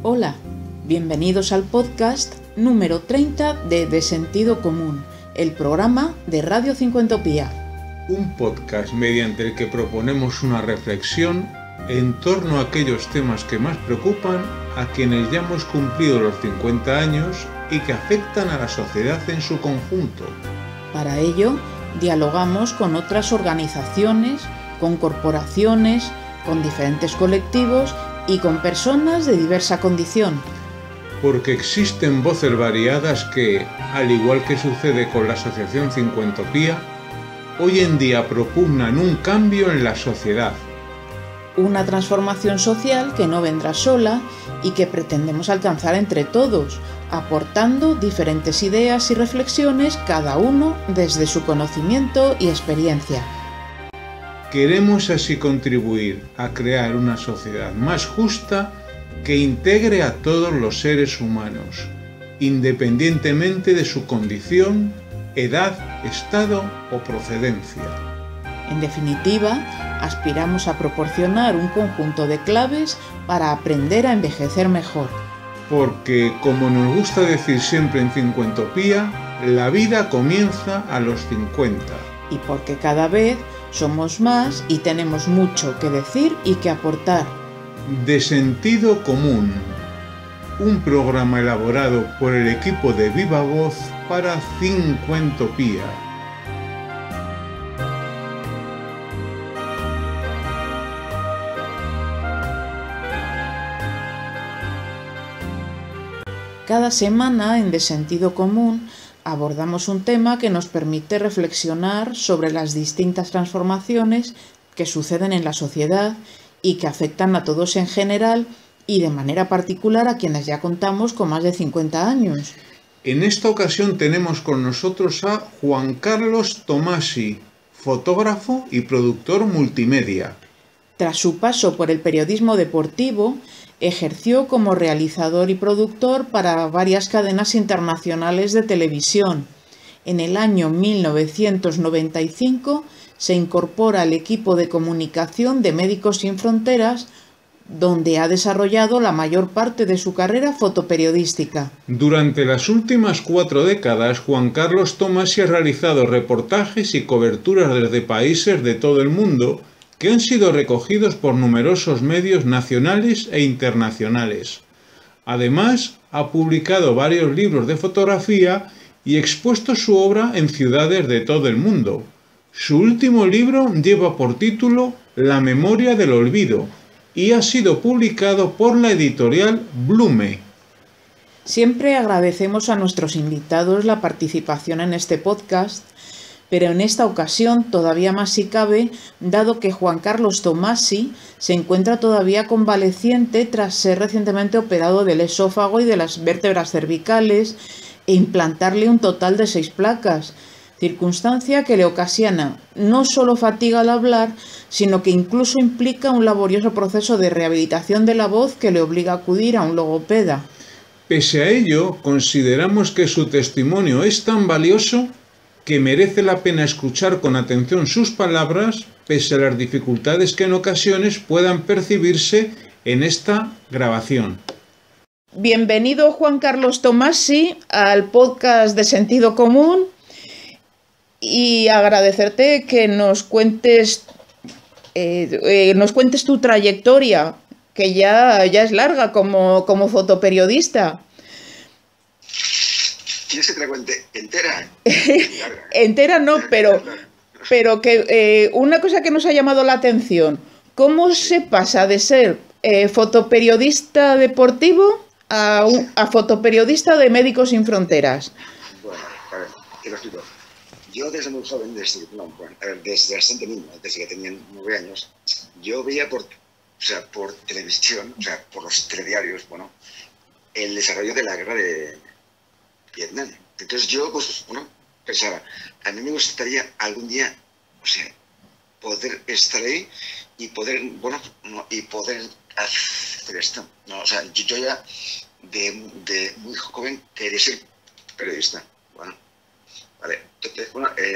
Hola, bienvenidos al podcast número 30 de Sentido Común, el programa de Radio Cincuentopía. Un podcast mediante el que proponemos una reflexión en torno a aquellos temas que más preocupan a quienes ya hemos cumplido los 50 años y que afectan a la sociedad en su conjunto. Para ello, dialogamos con otras organizaciones, con corporaciones, con diferentes colectivos y con personas de diversa condición. Porque existen voces variadas que, al igual que sucede con la Asociación Cincuentopía, hoy en día propugnan un cambio en la sociedad. Una transformación social que no vendrá sola y que pretendemos alcanzar entre todos, aportando diferentes ideas y reflexiones, cada uno desde su conocimiento y experiencia. Queremos así contribuir a crear una sociedad más justa que integre a todos los seres humanos, independientemente de su condición, edad, estado o procedencia. En definitiva, aspiramos a proporcionar un conjunto de claves para aprender a envejecer mejor. Porque, como nos gusta decir siempre en Cincuentopía, la vida comienza a los 50. Y porque cada vez somos más y tenemos mucho que decir y que aportar. De Sentido Común, un programa elaborado por el equipo de Viva Voz para Cincuentopía. Cada semana en De Sentido Común abordamos un tema que nos permite reflexionar sobre las distintas transformaciones que suceden en la sociedad y que afectan a todos en general y de manera particular a quienes ya contamos con más de 50 años. En esta ocasión tenemos con nosotros a Juan Carlos Tomasi, fotógrafo y productor multimedia. Tras su paso por el periodismo deportivo, ejerció como realizador y productor para varias cadenas internacionales de televisión. En el año 1995 se incorpora al equipo de comunicación de Médicos Sin Fronteras, donde ha desarrollado la mayor parte de su carrera fotoperiodística. Durante las últimas 4 décadas, Juan Carlos Tomasi ha realizado reportajes y coberturas desde países de todo el mundo que han sido recogidos por numerosos medios nacionales e internacionales. Además, ha publicado varios libros de fotografía y expuesto su obra en ciudades de todo el mundo. Su último libro lleva por título La memoria del olvido y ha sido publicado por la editorial Blume. Siempre agradecemos a nuestros invitados la participación en este podcast, pero en esta ocasión todavía más si cabe, dado que Juan Carlos Tomasi se encuentra todavía convaleciente tras ser recientemente operado del esófago y de las vértebras cervicales e implantarle un total de 6 placas, circunstancia que le ocasiona no solo fatiga al hablar, sino que incluso implica un laborioso proceso de rehabilitación de la voz que le obliga a acudir a un logopeda. Pese a ello, consideramos que su testimonio es tan valioso que merece la pena escuchar con atención sus palabras, pese a las dificultades que en ocasiones puedan percibirse en esta grabación. Bienvenido, Juan Carlos Tomasi, al podcast de Sentido Común y agradecerte que nos cuentes tu trayectoria, que ya es larga como fotoperiodista. ¿Quieres que te la cuente entera? Entera no, pero que una cosa que nos ha llamado la atención, ¿cómo se pasa de ser fotoperiodista deportivo a fotoperiodista de Médicos Sin Fronteras? Bueno, a ver, te lo explico. Yo desde muy joven, desde bastante niño, desde que tenía 9 años, yo veía por televisión, por los telediarios, el desarrollo de la guerra de Vietnam. Entonces yo, pensaba, a mí me gustaría algún día, poder estar ahí y poder hacer esto. Yo ya de muy joven quería ser periodista. Vale. Entonces,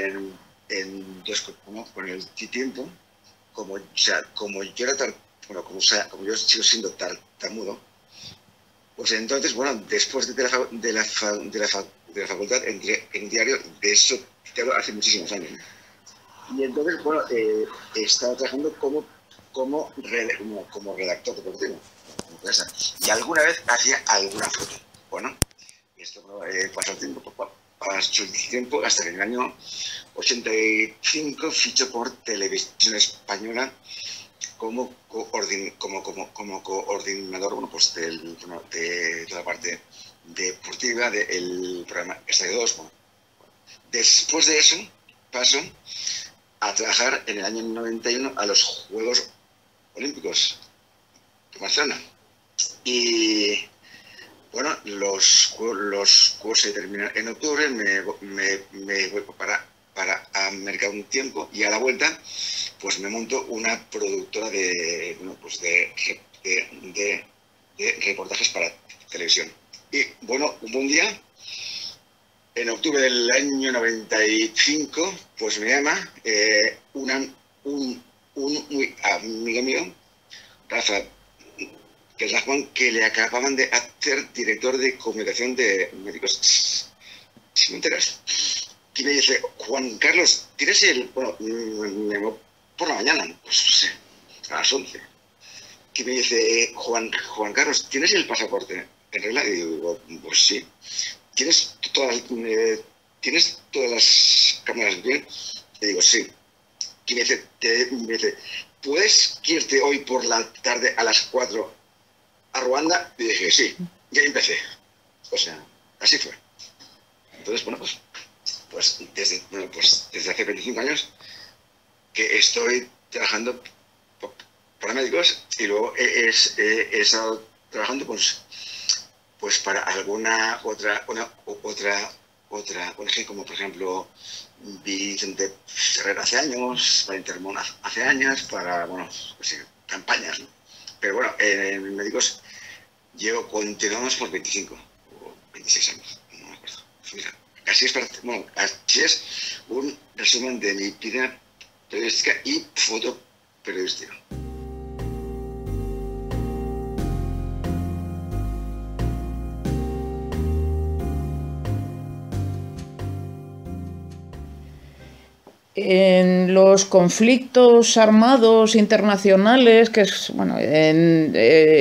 con el tiempo, como yo era como yo sigo siendo tartamudo, Pues entonces, bueno, después de la facultad entré en un diario, de eso te hablo hace muchísimos años. Y entonces, bueno, estaba trabajando como redactor deportivo. Y alguna vez hacía alguna foto. Bueno, esto pasó el tiempo hasta que en el año 85 fichó por Televisión Española como coordinador, bueno, pues de toda la parte deportiva del programa Estadio 2. Bueno, después de eso paso a trabajar en el año 91 a los Juegos Olímpicos de Barcelona. Y bueno, los juegos se terminan en octubre, me voy para América un tiempo y a la vuelta pues me monto una productora de reportajes para televisión. Y bueno, un buen día, en octubre del año 95, pues me llama un muy amigo mío, Rafa, que es la Juan, que le acababan de hacer director de comunicación de Médicos Sin Fronteras. Y me dice, Juan Carlos, ¿tienes el...? Bueno, me voy por la mañana, pues no sé, a las 11. Que me dice, Juan Carlos, ¿tienes el pasaporte en regla? Y digo, pues sí. ¿Tienes todas las cámaras bien? Y digo, sí. Y me dice, ¿puedes irte hoy por la tarde a las 4 a Ruanda? Y dije, sí. Y ahí empecé. O sea, así fue. Entonces, bueno, pues desde hace 25 años que estoy trabajando para médicos y luego he estado trabajando pues para alguna otra ONG, como por ejemplo Vicente Ferrer hace años, para Intermón hace años, para, bueno, pues sí, campañas, ¿no? Pero bueno, en médicos continuamos por 25 o 26 años, no me acuerdo. Mira, así es un resumen de mi vida periodística y fotoperiodística. En los conflictos armados internacionales, que es, bueno, en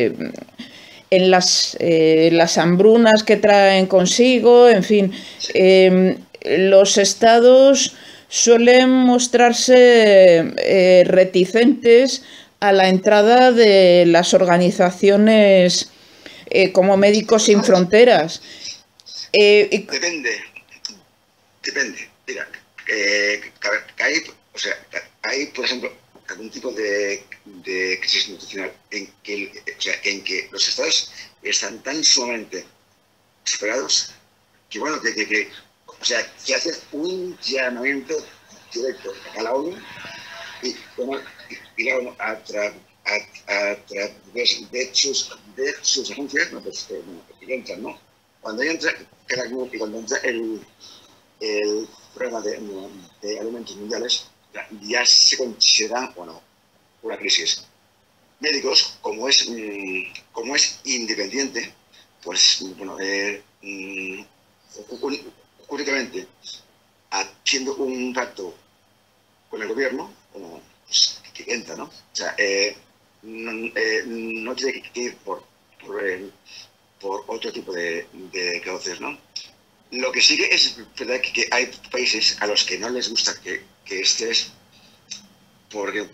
las hambrunas que traen consigo, en fin, los estados suelen mostrarse reticentes a la entrada de las organizaciones como Médicos Sin Fronteras. Depende. Mira, hay, por ejemplo, algún tipo de crisis nutricional en que los estados están tan sumamente superados que, bueno, que hacen un llamamiento directo a la ONU y la ONU a través de sus agencias, ¿no? Pues, que entran, ¿no? Cuando entra el programa de alimentos mundiales, ya se considera, bueno, una crisis. Médicos, como es independiente, pues, bueno, únicamente haciendo un pacto con el gobierno, bueno, pues, que entra, ¿no? O sea, no tiene que ir por otro tipo de cauces, ¿no? Lo que sí que es verdad que hay países a los que no les gusta que estés, porque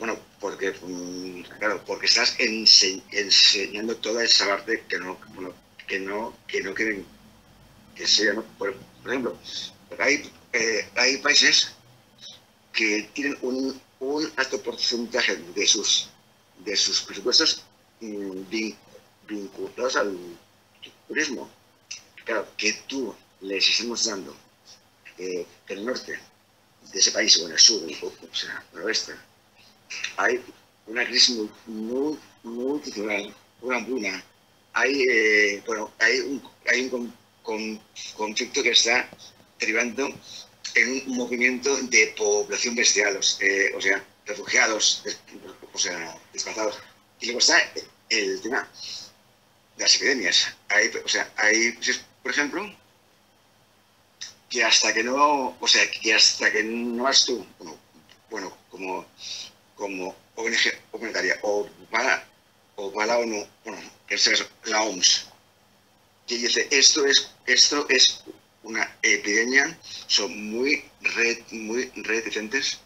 estás enseñando toda esa parte que no quieren que sea, ¿no? Por ejemplo, hay países que tienen un alto porcentaje de sus presupuestos vinculados al turismo. Claro, que tú les estamos dando el norte de ese país, o en el sur, o sea, el oeste, hay una crisis multinacional, una hambruna, hay un conflicto que está derivando en un movimiento de población bestial, o sea, refugiados, o sea, desplazados. Y luego está el tema las epidemias. Hay, por ejemplo, que hasta que no, has tú, como ONG humanitaria, o va la ONU, que es la OMS, que dice esto es una epidemia, son muy reticentes,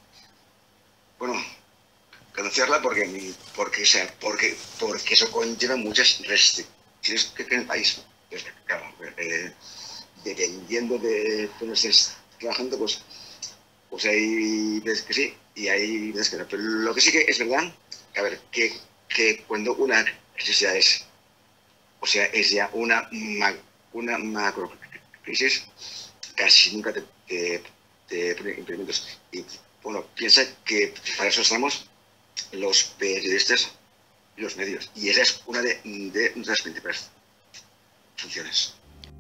conocerla porque eso conlleva muchas restricciones que tiene el país. Entonces, claro, dependiendo de dónde estés trabajando, pues hay veces que sí y hay veces que no. Pero lo que sí que es verdad, a ver, que cuando una crisis ya es ya una macro crisis, casi nunca te ponen impedimentos. Y piensa que para eso estamos los periodistas y los medios. Y esa es una de nuestras principales funciones.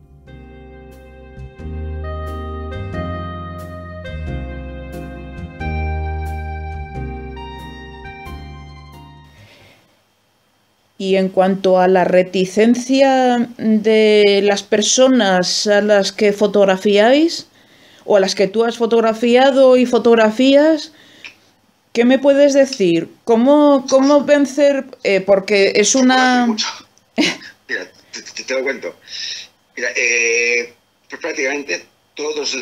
Y en cuanto a la reticencia de las personas a las que fotografiáis, o a las que tú has fotografiado y fotografías, ¿qué me puedes decir? ¿Cómo vencer? Porque es una... Mira, te lo cuento. Mira, prácticamente todas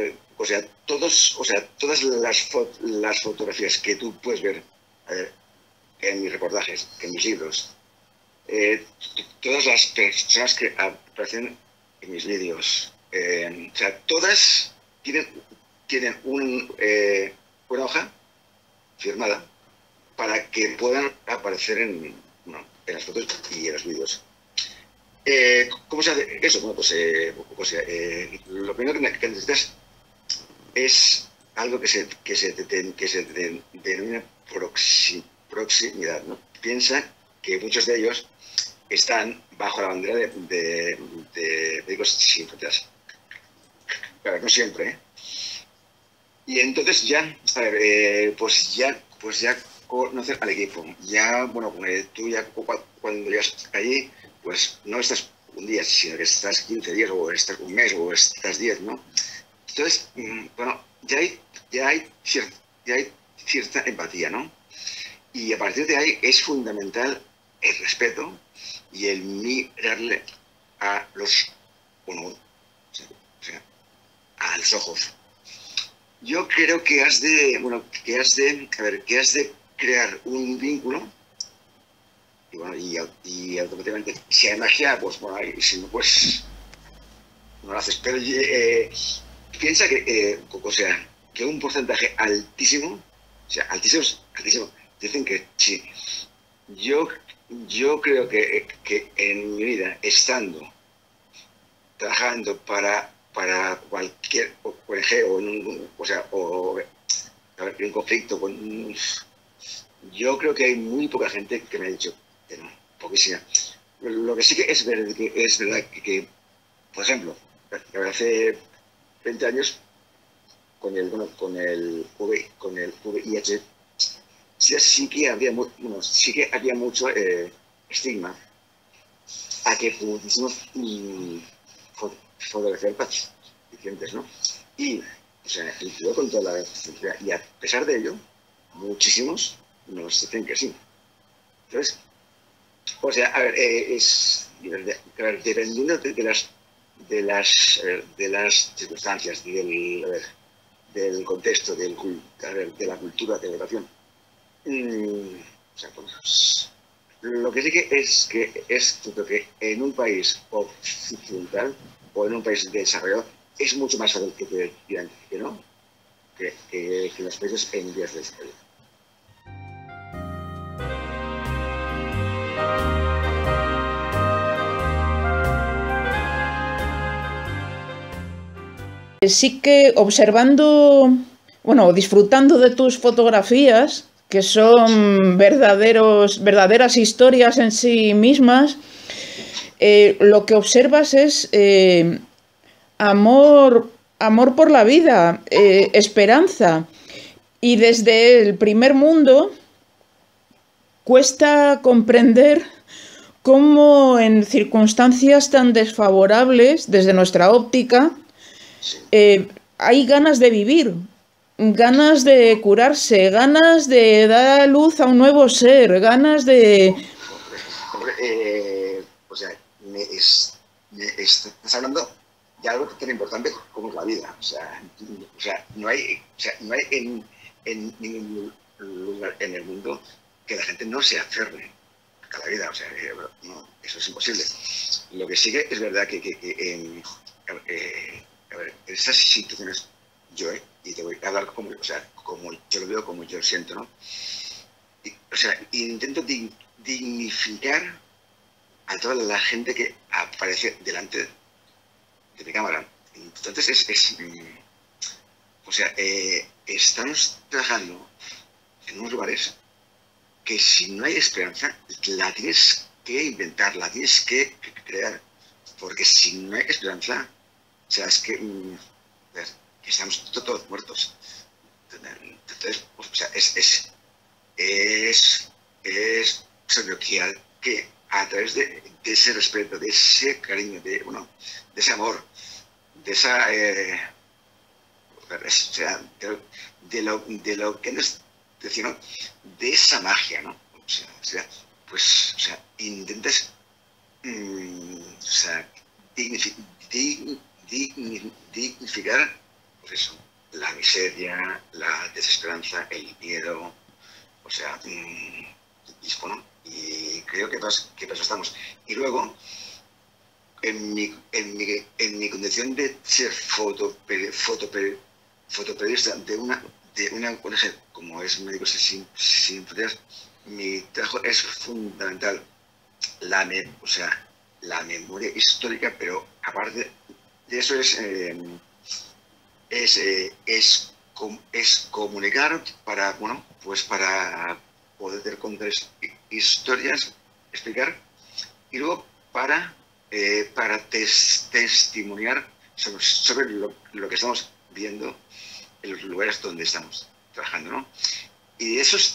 las fotografías que tú puedes ver, en mis reportajes, en mis libros, todas las personas que aparecen en mis vídeos, todas tienen una hoja firmada para que puedan aparecer en las fotos y en los vídeos. ¿Cómo se hace eso? Bueno, lo primero que necesitas es algo que se denomina proximidad, ¿no? Piensa que muchos de ellos están bajo la bandera de Médicos Sin Fronteras. Claro, no siempre, ¿eh? Y entonces ya conocer al equipo. Ya, tú ya cuando llegas allí, pues no estás un día, sino que estás 15 días, o estás un mes, o estás 10, ¿no? Entonces, ya hay cierta empatía, ¿no? Y a partir de ahí es fundamental el respeto y el mirarle a los ojos. Yo creo que has de crear un vínculo y automáticamente, si hay magia, pues si no, pues no lo haces. Pero piensa que un porcentaje altísimo, altísimo, dicen que sí. Yo creo que en mi vida, trabajando para cualquier ONG o en un conflicto, yo creo que hay muy poca gente que me ha dicho que no, poquísima. Lo que sí que es verdad que por ejemplo, hace 20 años con el VIH, sí que había mucho estigma a que pudiésemos fotografiar pacientes, ¿no? Y yo con toda la sinceridad, y a pesar de ello, muchísimos nos dicen que sí. Entonces, dependiendo de las circunstancias, del contexto, de la cultura, de la educación, lo que sí que es cierto que en un país occidental o en un país desarrollado es mucho más fácil que digan que no, que los países en vías de desarrollo. Sí que observando, disfrutando de tus fotografías, que son verdaderas historias en sí mismas, lo que observas es amor por la vida, esperanza. Y desde el primer mundo cuesta comprender cómo en circunstancias tan desfavorables, desde nuestra óptica, hay ganas de vivir, ganas de curarse, ganas de dar a luz a un nuevo ser, ganas de... O sea, estás hablando de algo tan importante como es la vida. O sea, no hay en ningún lugar en el mundo que la gente no se aferre a la vida. O sea, no, eso es imposible. Lo que sigue es verdad que a ver, en esas situaciones yo, y te voy a hablar como yo lo veo, como yo lo siento, ¿no? O sea, intento dignificar a toda la gente que aparece delante de mi cámara. Entonces estamos trabajando en unos lugares que si no hay esperanza, la tienes que inventar, la tienes que crear. Porque si no hay esperanza, o sea, es que estamos todos muertos. Entonces, o sea, es que a través de ese respeto, de ese cariño, de ese amor, de esa de lo que nos decía, ¿no? De esa magia, ¿no? Intentas dignificar, pues eso, la miseria, la desesperanza, el miedo, o sea, bueno, y creo que todos estamos. Y luego, en mi condición de ser fotoperiodista de una ONG, como es Médicos Sin Fronteras, mi trabajo es fundamental. La memoria histórica, pero aparte de eso es comunicar para poder contar historias, explicar, y luego para testimoniar sobre lo que estamos viendo en los lugares donde estamos trabajando, ¿no? Y esos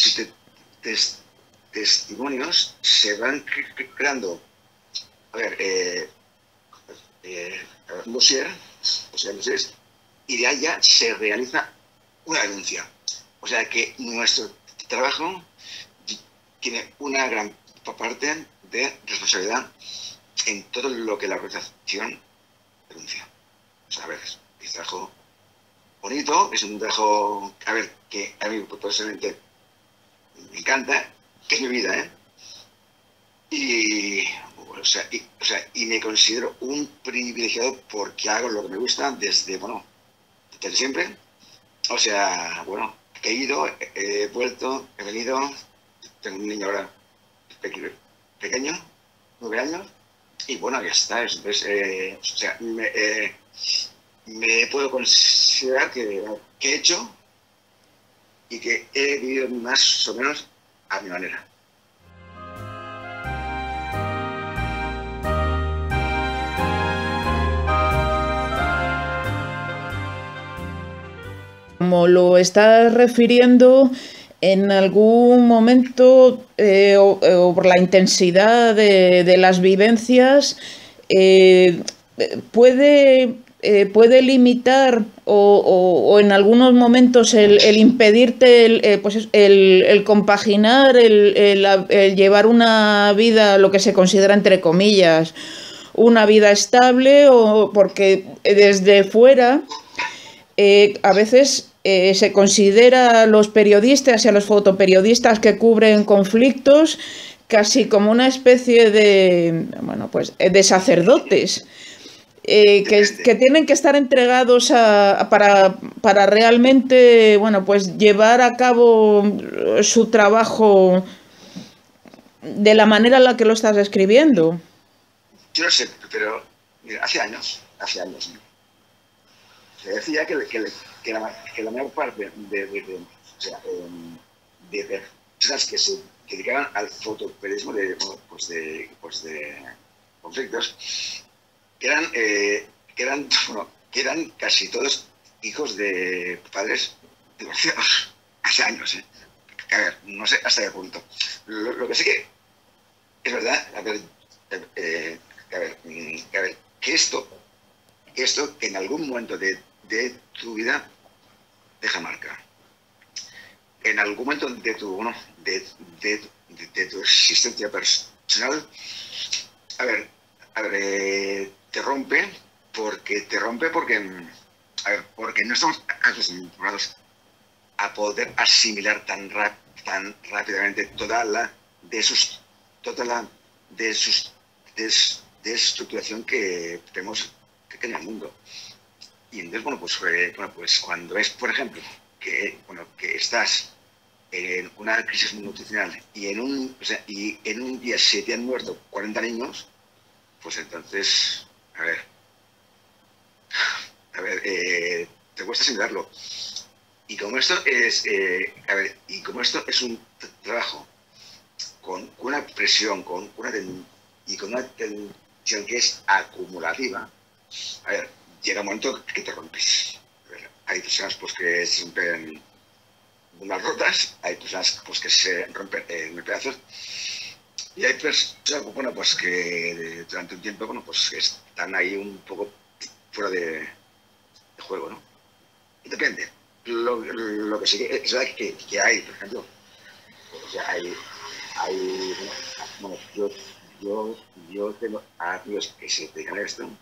testimonios se van creando. A ver, y de ahí ya se realiza una denuncia. O sea que nuestro trabajo tiene una gran parte de responsabilidad en todo lo que la organización denuncia. O sea, a ver, es un trabajo bonito, es un trabajo, a ver, que a mí personalmente me encanta, que es mi vida, ¿eh? Y me considero un privilegiado porque hago lo que me gusta desde siempre. O sea, bueno, he ido, he vuelto, he venido. Tengo un niño ahora pequeño, 9 años, y bueno, ya está. Entonces, me puedo considerar que he hecho y que he vivido más o menos a mi manera. Como lo estás refiriendo, en algún momento o por la intensidad de las vivencias, puede limitar o en algunos momentos el impedirte el compaginar, el llevar una vida, lo que se considera entre comillas, una vida estable, o porque desde fuera a veces se considera a los periodistas y a los fotoperiodistas que cubren conflictos casi como una especie de sacerdotes que tienen que estar entregados para realmente llevar a cabo su trabajo de la manera en la que lo estás describiendo. Yo no sé, pero mira, hace años se decía que la mayor parte de personas que se dedicaban al fotoperiodismo de conflictos que eran casi todos hijos de padres divorciados hace años. A ver, no sé hasta qué punto. Lo que sé es verdad, que esto que en algún momento de tu vida deja marca. En algún momento de tu, bueno, de tu existencia personal, te rompe porque no estamos acostumbrados a poder asimilar tan rápidamente toda la desestructuración que tenemos en el mundo. Y entonces, pues cuando ves, por ejemplo, que estás en una crisis nutricional y en un día se te han muerto 40 niños, pues entonces, te cuesta asimilarlo. Y como esto es, un trabajo con una presión, con una tensión que es acumulativa, llega un momento que te rompes. Hay personas pues que se rompen unas rotas, hay personas pues que se rompen en pedazos, y hay personas pues que durante un tiempo pues están ahí un poco fuera de juego, ¿no? Y depende. Lo que sí que es verdad que hay, por ejemplo, o sea, yo tengo amigos que se dedican a esto.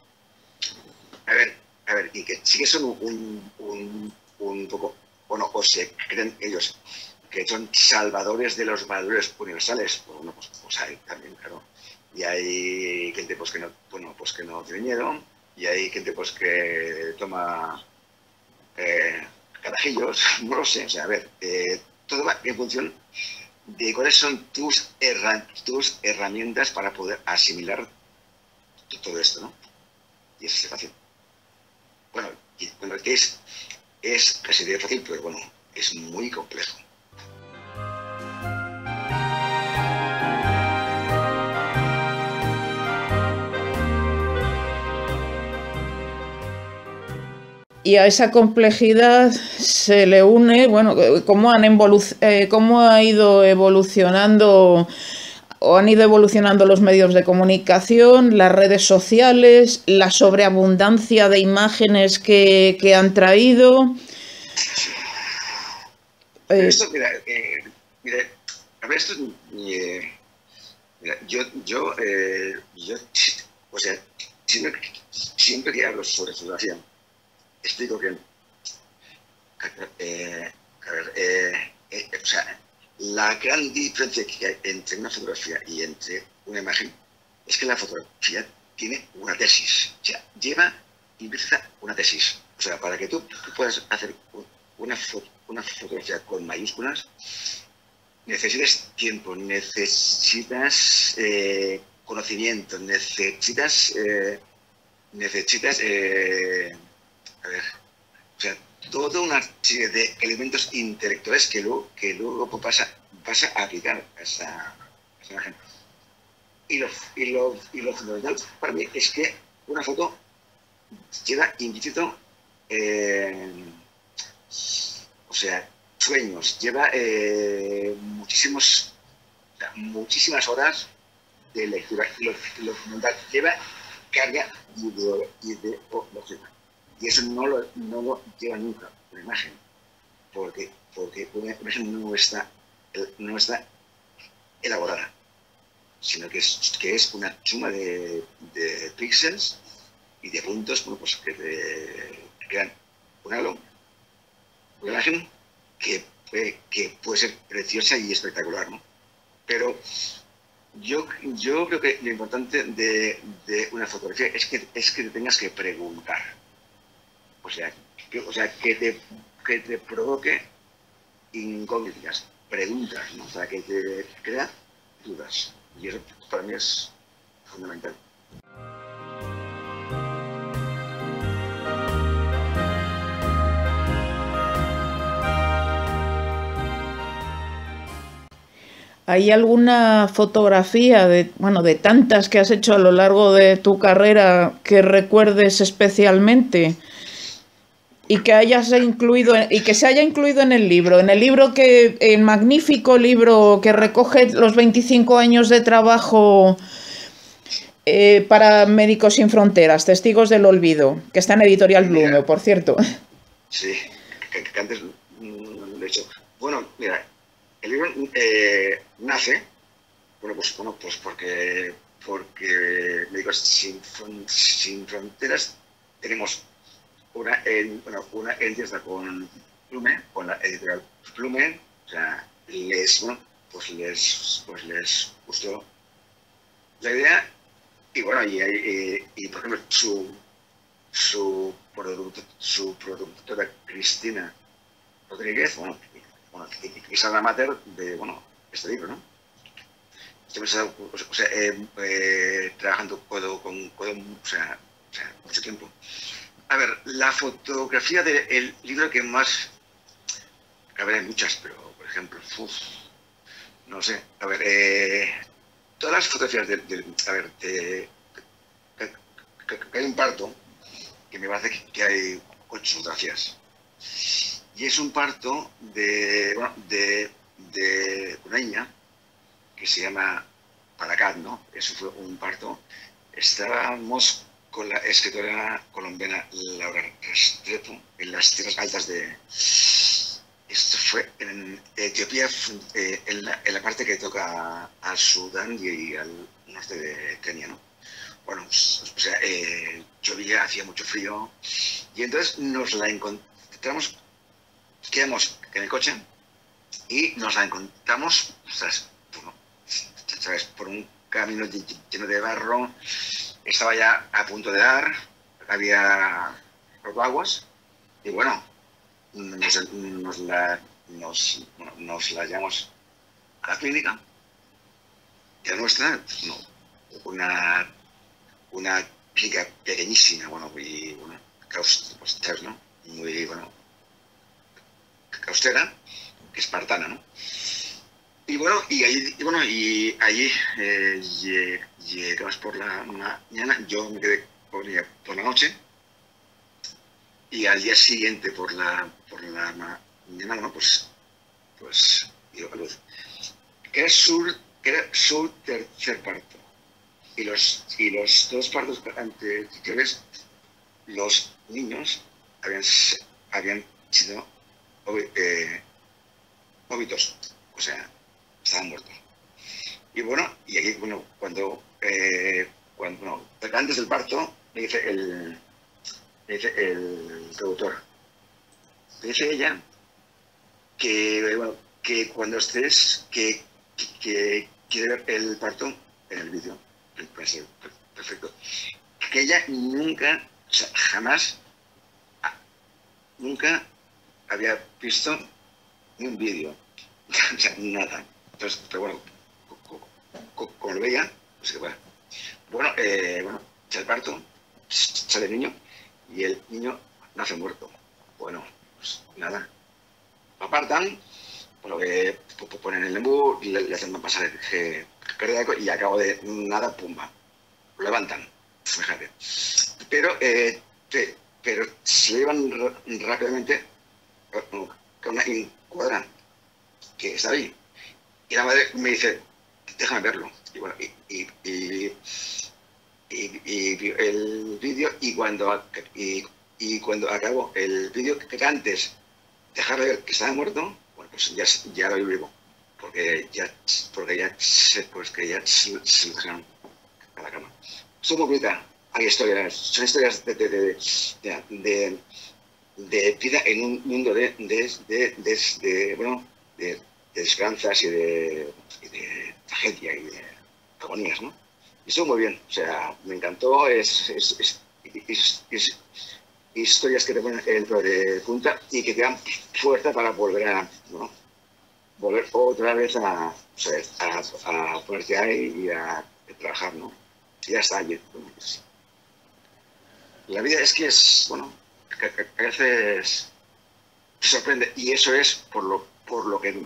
Y que sí que son un poco, bueno, o se creen ellos que son salvadores de los valores universales. Bueno, pues hay también, claro. Y hay gente pues que no tiene miedo, y hay gente pues que toma carajillos, no lo sé, o sea, todo va en función de cuáles son tus herramientas para poder asimilar todo esto, ¿no? Y eso es fácil. Bueno, es casi de fácil, pero bueno, es muy complejo. Y a esa complejidad se le une, bueno, cómo ha ido evolucionando o han ido evolucionando los medios de comunicación, las redes sociales, la sobreabundancia de imágenes que han traído. Esto, mira, a ver, esto, yo, o sea, siempre que hablo sobre fotografía, explico que, o sea, la gran diferencia que hay entre una fotografía y entre una imagen es que la fotografía tiene una tesis, o sea, lleva implícita una tesis. O sea, para que tú puedas hacer una fotografía con mayúsculas, necesitas tiempo, necesitas conocimiento, necesitas o sea, toda una serie de elementos intelectuales que luego vas a aplicar a esa imagen. Y lo fundamental para mí es que una foto lleva implícito, o sea, sueños, lleva muchísimas horas de lectura. Y lo fundamental lleva carga ideológica. Y eso no lo lleva nunca una imagen, porque una imagen no está elaborada, sino que es una suma de píxeles y de puntos, bueno, pues que te crean una imagen que puede ser preciosa y espectacular, ¿no? Pero yo creo que lo importante de una fotografía es que te tengas que preguntar. O sea, que te provoque incógnitas, preguntas, ¿no? O sea, que te crea dudas. Y eso para mí es fundamental. ¿Hay alguna fotografía de tantas que has hecho a lo largo de tu carrera que recuerdes especialmente? Y que hayas incluido y que se haya incluido en el libro que el magnífico libro que recoge los 25 años de trabajo para Médicos Sin Fronteras, Testigos del Olvido, que está en Editorial Blume, por cierto. Sí, que antes lo he hecho. Bueno, mira, el libro nace, pues porque Médicos Sin Fronteras tenemos una entidad con Blume, con la editorial Blume, o sea, les gustó la idea. Y bueno, y por ejemplo, su productora Cristina Rodríguez, que es la mater de, este libro, ¿no? Estamos trabajando codo con codo, mucho tiempo. A ver, la fotografía del libro que más... A ver, hay muchas, pero, por ejemplo, no sé. A ver, todas las fotografías hay un parto que me parece que hay 8 fotografías. Y es un parto de una niña que se llama Paracat, ¿no? Eso fue un parto. Estábamos con la escritora colombiana Laura Restrepo en las tierras altas de... Esto fue en Etiopía, en la parte que toca al Sudán y al norte de Kenia, ¿no? Bueno, llovía, hacía mucho frío y entonces nos la encontramos, quedamos en el coche y nos la encontramos, ¿sabes? Por un camino lleno de barro, estaba ya a punto de dar, había rotoaguas y bueno, nos la llevamos a la clínica y a nuestra, una clínica pequeñísima, muy austera, ¿no? Muy, austera, espartana, ¿no? Y bueno, y allí llegamos por la mañana, yo me quedé por la noche, y al día siguiente por la mañana, pues dio a luz. Que era su tercer parto. Y los 2 partos anteriores, los niños habían sido óbitos, o sea, estaban muertos. Y bueno, cuando antes del parto, me dice el productor, me dice ella que cuando estés, que quiere ver el parto en el vídeo, puede ser perfecto, que ella nunca, o sea, jamás, nunca había visto ni un vídeo, o sea, nada. Entonces, pero bueno, como lo veía, pues que bueno, el parto, sale el niño y el niño nace muerto. Bueno, pues nada, lo apartan, ponen el embú, le hacen pasar el cardíaco y a cabo de nada, pumba, lo levantan, fíjate. Pero se lo llevan rápidamente con una encuadra que está ahí. Y la madre me dice, déjame verlo. Y bueno, y vio el vídeo y cuando acabó el vídeo, que antes de dejar de ver que estaba muerto, bueno, pues ya lo vivo. Porque ya se lo dejaron a la cama. Esto muy bonita. Hay historias, son historias de vida en un mundo de esperanzas y de tragedia y de agonías, ¿no? Y estuvo muy bien, o sea, me encantó, es historias que te ponen el pelo de punta y que te dan fuerza para volver otra vez a ponerte ahí y a trabajar, ¿no? Y ya está allí. La vida es que es, que a veces te sorprende y eso es por lo que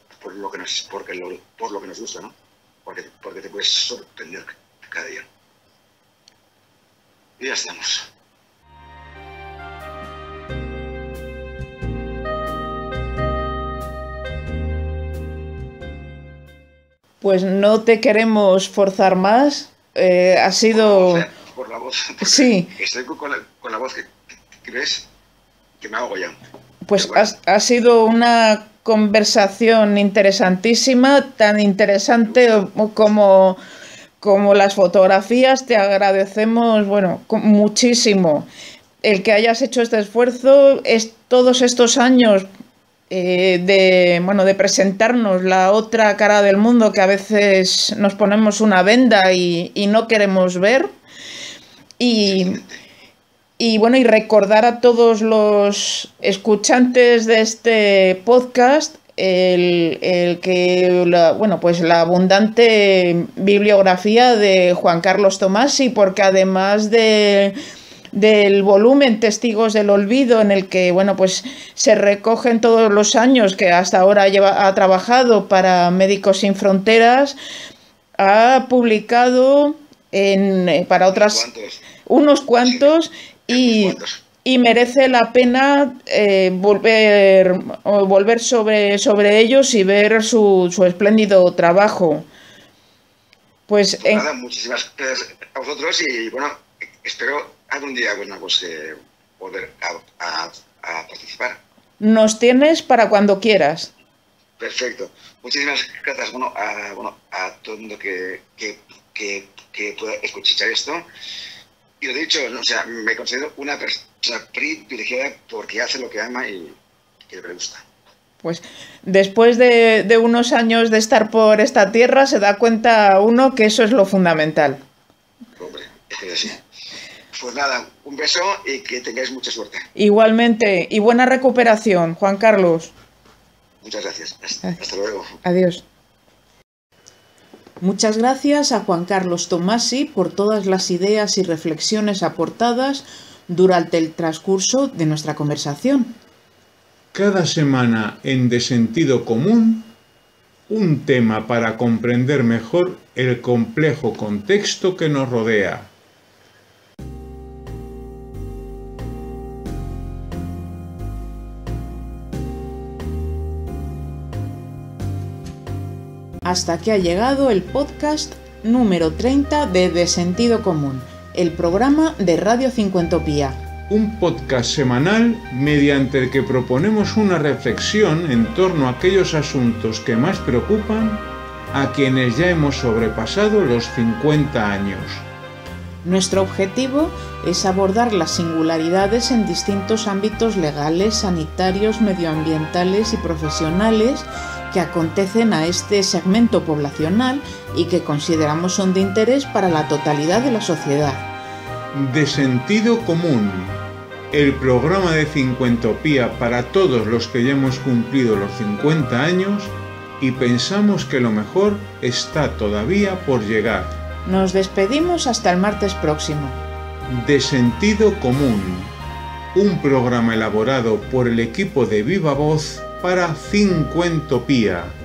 nos gusta, ¿no? Porque te puedes sorprender cada día. Y ya estamos. Pues no te queremos forzar más. Ha sido... Por la voz. Sí. Estoy con la voz que ves que me hago ya. Pues bueno. ha sido una conversación interesantísima, tan interesante como las fotografías. Te agradecemos, bueno, muchísimo el que hayas hecho este esfuerzo, todos estos años de presentarnos la otra cara del mundo, que a veces nos ponemos una venda y no queremos ver. Y bueno, y recordar a todos los escuchantes de este podcast la abundante bibliografía de Juan Carlos Tomasi, porque además del volumen Testigos del Olvido, en el que se recogen todos los años que hasta ahora ha trabajado para Médicos Sin Fronteras, ha publicado para otras unos cuantos. Y merece la pena volver sobre ellos y ver su espléndido trabajo. Pues nada, muchísimas gracias a vosotros y bueno, espero algún día volver a participar. Nos tienes para cuando quieras. Perfecto. Muchísimas gracias a todo el mundo que pueda escuchar esto. Y lo dicho, me considero una persona privilegiada porque hace lo que ama y que le gusta. Pues después de unos años de estar por esta tierra se da cuenta uno que eso es lo fundamental. Hombre, es que así. Pues nada, un beso y que tengáis mucha suerte. Igualmente, y buena recuperación, Juan Carlos. Muchas gracias. Hasta luego. Adiós. Muchas gracias a Juan Carlos Tomasi por todas las ideas y reflexiones aportadas durante el transcurso de nuestra conversación. Cada semana en De Sentido Común, un tema para comprender mejor el complejo contexto que nos rodea. Hasta aquí ha llegado el podcast número 30 de Sentido Común, el programa de Radio Cincuentopía. Un podcast semanal mediante el que proponemos una reflexión en torno a aquellos asuntos que más preocupan a quienes ya hemos sobrepasado los 50 años. Nuestro objetivo es abordar las singularidades en distintos ámbitos legales, sanitarios, medioambientales y profesionales que acontecen a este segmento poblacional y que consideramos son de interés para la totalidad de la sociedad. De Sentido Común, el programa de Cincuentopía para todos los que ya hemos cumplido los 50 años y pensamos que lo mejor está todavía por llegar. Nos despedimos hasta el martes próximo. De Sentido Común, un programa elaborado por el equipo de Viva Voz para Cincuentopía.